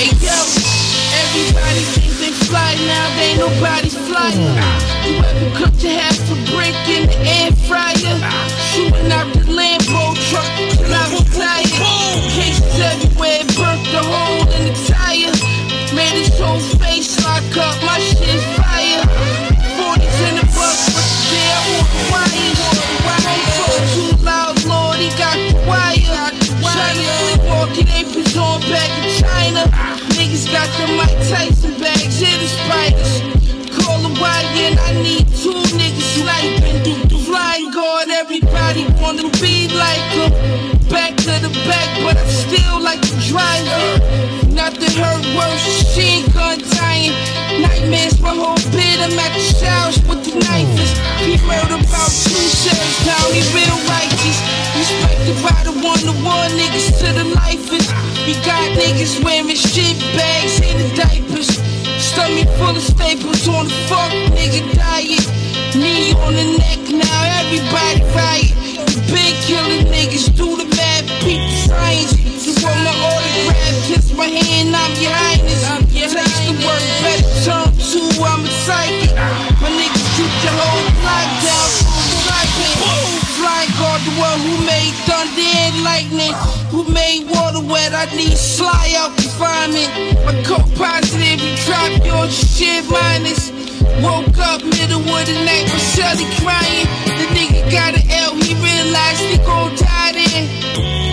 Hey yo, everybody thinks they fly now, they ain't nobody's flying. You ever cooked a half a brick in the air fryer? Shooting out the Lambo truck till I was tired. Cases everywhere, burnt the hole in the tire. Made his whole face lock up, my shit's fire. 40s in the bus, but there on the wires. Don't talk too loud, Lord, he got the wire. China sleepwalking aprons on back in China. Niggas got the Mike Tyson bags in the spiders. Call a wire and I need 2 niggas sniping. Flying guard, everybody wanna be like him. Back to the back, but I still like to drive it. Nothing hurt worse, machine gun dying. Nightmares, my whole bed, I'm at the showers with the knife. He murdered about 2 cells, now he real righteous. Respected by the one-to-one niggas to the lifers. We got niggas wearing shit bags in the diapers. Stomach full of staples on the fuck nigga diet. Knee on the neck, now everybody riot. You been killing niggas, do the mad, peep the science. You want my autograph, kiss my hand, I'm your highness. Taste the word, better turn 2, I'm a psychic. My niggas keep the whole block down, flying guard, the one who made thunder and lightning. Who made water wet, I need Sly out confinement. My co-positive, you drop your shit minus. Woke up middle of the night with Shelly crying. The nigga got an L, he realized he gon' die then.